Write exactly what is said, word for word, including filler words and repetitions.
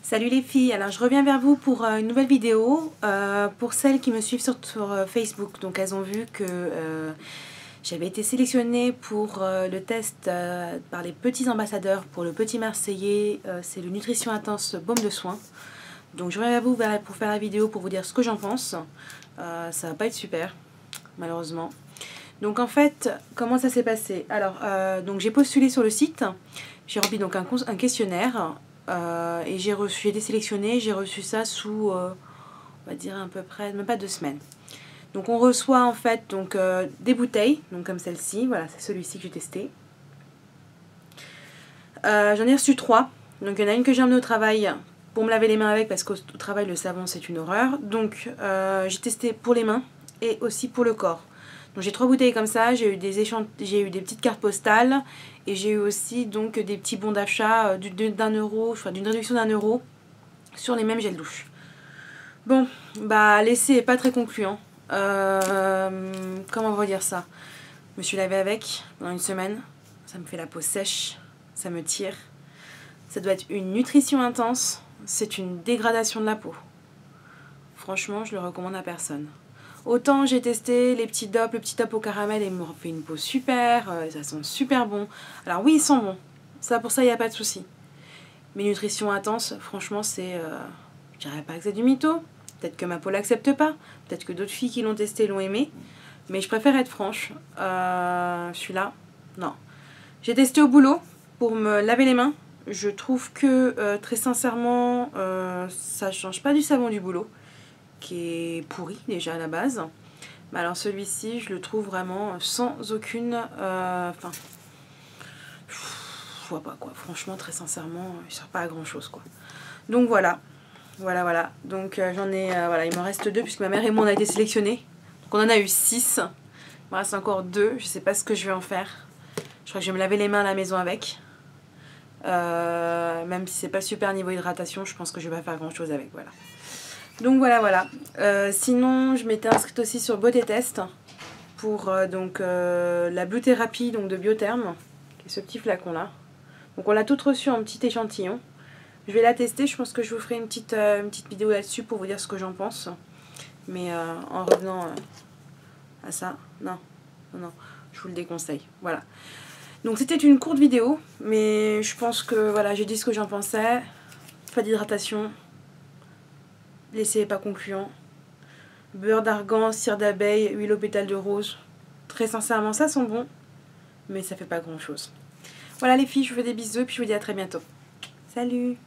Salut les filles, alors je reviens vers vous pour euh, une nouvelle vidéo, euh, pour celles qui me suivent sur, sur euh, Facebook. Donc elles ont vu que euh, j'avais été sélectionnée pour euh, le test euh, par les petits ambassadeurs pour le petit Marseillais, euh, c'est le Nutrition Intense Baume de Soin. Donc je reviens vers vous pour faire la vidéo pour vous dire ce que j'en pense. Euh, ça va pas être super, malheureusement. Donc en fait, comment ça s'est passé? Alors, euh, donc j'ai postulé sur le site, j'ai rempli donc un, un questionnaire. Euh, et j'ai reçu, j'ai été sélectionnée, j'ai reçu ça sous, euh, on va dire à peu près, même pas deux semaines. Donc on reçoit en fait donc, euh, des bouteilles, donc comme celle-ci, voilà, c'est celui-ci que j'ai testé. Euh, J'en ai reçu trois, donc il y en a une que j'ai emmenée au travail pour me laver les mains avec, parce qu'au travail le savon c'est une horreur. Donc euh, j'ai testé pour les mains et aussi pour le corps. Donc j'ai trois bouteilles comme ça, j'ai eu des j'ai eu des petites cartes postales et j'ai eu aussi donc des petits bons d'achat d'un euro, enfin d'une réduction d'un euro sur les mêmes gels douche. Bon, bah l'essai est pas très concluant. Euh, comment on va dire ça? Je me suis lavée avec pendant une semaine, ça me fait la peau sèche, ça me tire. Ça doit être une nutrition intense, c'est une dégradation de la peau. Franchement, je le recommande à personne. Autant j'ai testé les petits dopes, le petit top au caramel et ils m'ont fait une peau super, euh, ça sent super bon. Alors oui, ils sont bons, ça pour ça il n'y a pas de souci. Mais nutrition intense, franchement c'est, euh, je dirais pas que c'est du mytho. Peut-être que ma peau l'accepte pas, peut-être que d'autres filles qui l'ont testé l'ont aimé. Mais je préfère être franche, euh, celui-là, non. J'ai testé au boulot pour me laver les mains. Je trouve que euh, très sincèrement, euh, ça change pas du savon du boulot, qui est pourri déjà à la base. Mais alors celui-ci, je le trouve vraiment sans aucune... Euh, enfin, je vois pas quoi. Franchement, très sincèrement, il sert pas à grand chose quoi. Donc voilà, voilà, voilà. Donc euh, j'en ai, euh, voilà, il m'en reste deux puisque ma mère et moi on a été sélectionnés. Donc on en a eu six. Il me reste encore deux. Je sais pas ce que je vais en faire. Je crois que je vais me laver les mains à la maison avec. Euh, même si c'est pas super niveau hydratation, je pense que je vais pas faire grand chose avec. Voilà. Donc voilà, voilà. Euh, sinon, je m'étais inscrite aussi sur Beauté Test pour euh, donc euh, la Blue Therapy donc de Biotherm, qui est ce petit flacon là. Donc on l'a toute reçue en petit échantillon. Je vais la tester, je pense que je vous ferai une petite, euh, une petite vidéo là-dessus pour vous dire ce que j'en pense. Mais euh, en revenant euh, à ça, non, non, non, je vous le déconseille. Voilà. Donc c'était une courte vidéo, mais je pense que voilà, j'ai dit ce que j'en pensais. Pas d'hydratation. L'essai n'est pas concluant. Beurre d'argan, cire d'abeille, huile aux pétales de rose. Très sincèrement, ça sent bon, mais ça fait pas grand chose. Voilà les filles, je vous fais des bisous et puis je vous dis à très bientôt. Salut!